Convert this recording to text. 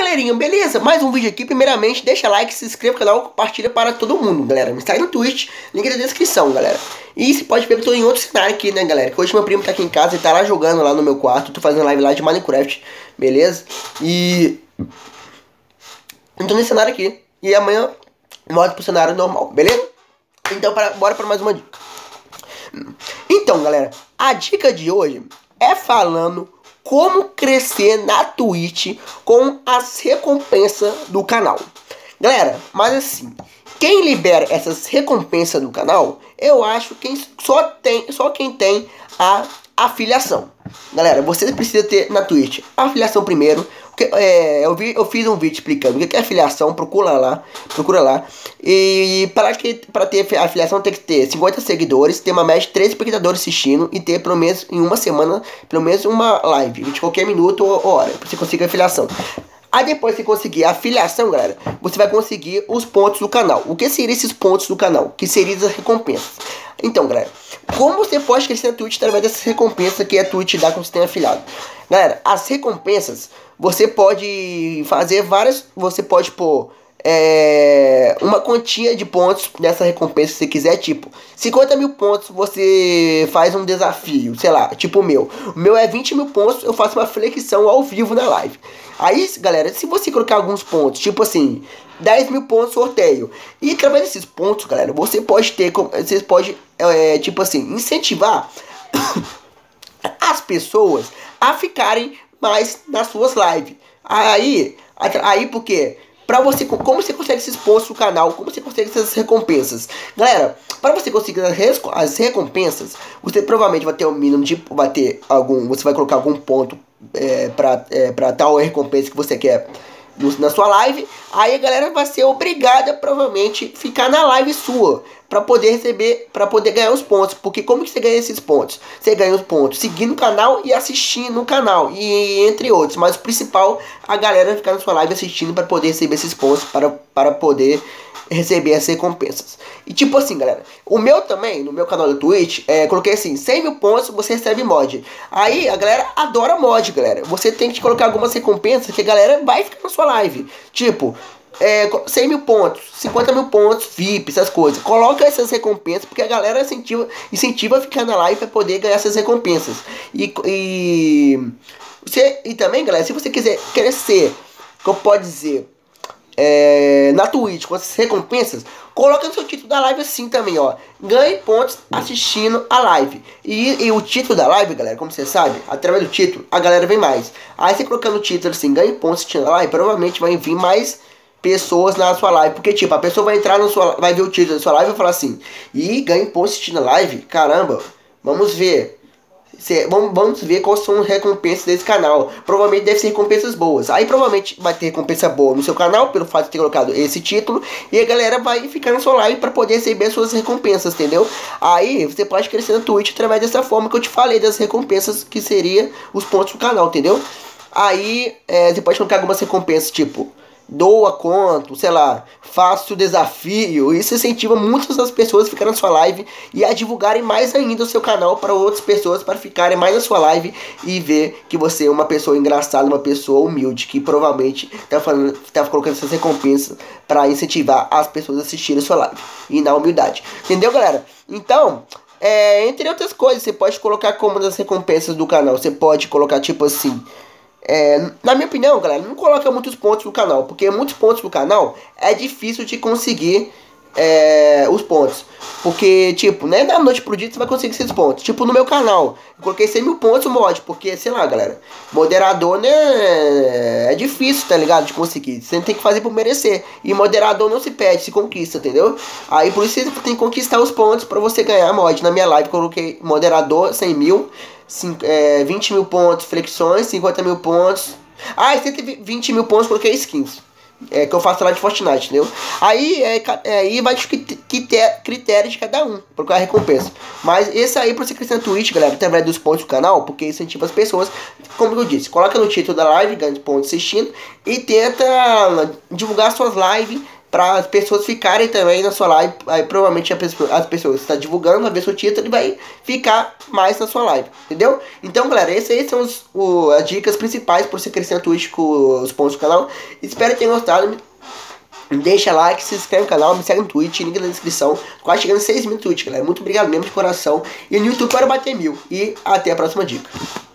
galerinha, beleza? Mais um vídeo aqui. Primeiramente, deixa like, se inscreva no canal, compartilha para todo mundo, galera. Me segue no Twitch, link na descrição, galera. E você pode ver que eu tô em outro cenário aqui, né, galera? Que hoje meu primo tá aqui em casa e tá lá jogando lá no meu quarto. Tô fazendo live lá de Minecraft, beleza? E eu tô nesse cenário aqui. E amanhã volto pro cenário normal, beleza? Então, bora para mais uma dica. Então, galera, a dica de hoje é falando como crescer na Twitch com as recompensas do canal. Galera, mas assim, quem libera essas recompensas do canal, eu acho que só quem tem a afiliação. Galera, você precisa ter na Twitch a afiliação primeiro. Eu fiz um vídeo explicando o que é afiliação, procura lá. E para ter afiliação tem que ter 50 seguidores, ter uma média de 3 espectadores assistindo e ter pelo menos em uma semana, pelo menos uma live, de qualquer minuto ou hora, para você conseguir a afiliação. Aí depois que você conseguir a afiliação, galera, você vai conseguir os pontos do canal. O que seriam esses pontos do canal? Que seriam as recompensas. Então, galera, como você pode crescer na Twitch através dessas recompensas que a Twitch dá quando você tem afiliado? Galera, as recompensas, você pode fazer várias, você pode pôr uma quantia de pontos nessa recompensa se você quiser, tipo 50 mil pontos você faz um desafio, sei lá, tipo o meu é 20 mil pontos, eu faço uma flexão ao vivo na live. Aí, galera, se você colocar alguns pontos, tipo assim, 10 mil pontos sorteio, e através desses pontos, galera, você pode tipo assim, incentivar as pessoas a ficarem mais nas suas lives. Aí porque pra você, como você consegue esses pontos no canal, como você consegue essas recompensas? Galera, para você conseguir as recompensas, você provavelmente vai ter o mínimo de, você vai colocar algum ponto para tal recompensa que você quer na sua live. Aí a galera vai ser obrigada provavelmente ficar na live sua para poder receber, para poder ganhar os pontos. Porque como que você ganha esses pontos? Você ganha os pontos seguindo o canal e assistindo o canal, e entre outros. Mas o principal, a galera ficar na sua live assistindo para poder receber esses pontos, para poder receber as recompensas. E tipo assim, galera, o meu também, no meu canal do Twitch, coloquei assim, 100 mil pontos você recebe mod. Aí a galera adora mod, galera. Você tem que colocar algumas recompensas que a galera vai ficar na sua live. Tipo, 100 mil pontos, 50 mil pontos, VIP, essas coisas. Coloca essas recompensas, porque a galera incentiva a ficar na live para poder ganhar essas recompensas. E também, galera, se você quiser crescer, como pode dizer, na Twitch com essas recompensas, coloca no seu título da live assim também, ó. Ganhe pontos assistindo a live. E o título da live, galera, como você sabe, através do título, a galera vem mais. Aí você colocando o título assim, ganhe pontos assistindo a live, provavelmente vai vir mais pessoas na sua live. Porque, tipo, a pessoa vai entrar vai ver o título da sua live e vai falar assim, e ganhe pontos assistindo a live? Caramba, vamos ver. Vamos ver quais são as recompensas desse canal. Provavelmente deve ser recompensas boas. Aí provavelmente vai ter recompensa boa no seu canal, pelo fato de ter colocado esse título. E a galera vai ficar na sua live para poder receber suas recompensas, entendeu? Aí você pode crescer na Twitch através dessa forma que eu te falei, das recompensas, que seria os pontos do canal, entendeu? Aí você pode colocar algumas recompensas, tipo, doa quanto, sei lá, faça o desafio. Isso incentiva muitas das pessoas a ficarem na sua live e a divulgarem mais ainda o seu canal para outras pessoas, para ficarem mais na sua live e ver que você é uma pessoa engraçada, uma pessoa humilde, que provavelmente tá colocando essas recompensas para incentivar as pessoas a assistirem a sua live e na humildade. Entendeu, galera? Então, entre outras coisas, você pode colocar como das recompensas do canal. Você pode colocar tipo assim, na minha opinião, galera, não coloca muitos pontos no canal, porque muitos pontos no canal é difícil de conseguir os pontos. Porque, tipo, né, da noite pro dia você vai conseguir esses pontos. Tipo, no meu canal, eu coloquei 100 mil pontos mod, porque, sei lá, galera, moderador, né, é difícil, tá ligado, de conseguir. Você tem que fazer por merecer. E moderador não se pede, se conquista, entendeu? Aí, por isso você tem que conquistar os pontos pra você ganhar mod. Na minha live, eu coloquei moderador, 100 mil, 20 mil pontos, flexões, 50 mil pontos. Ah, e 120 mil pontos, coloquei skins. Que eu faço lá de Fortnite, entendeu? Aí vai de critério de cada um, por causa da recompensa. Mas esse aí pra você crescer na Twitch, galera, através dos pontos do canal, porque incentiva as pessoas, como eu disse, coloca no título da live, ganha pontos assistindo, e tenta divulgar suas lives para as pessoas ficarem também na sua live. Aí provavelmente as pessoas que estão divulgando, vai ver seu título e vai ficar mais na sua live, entendeu? Então, galera, esses aí são as dicas principais para você crescer na Twitch com os pontos do canal. Espero que tenham gostado. Deixa like, se inscreve no canal, me segue no Twitch, link na descrição. Quase chegando a 6 mil no Twitch, galera. Muito obrigado mesmo de coração. E no YouTube para bater 1000. E até a próxima dica.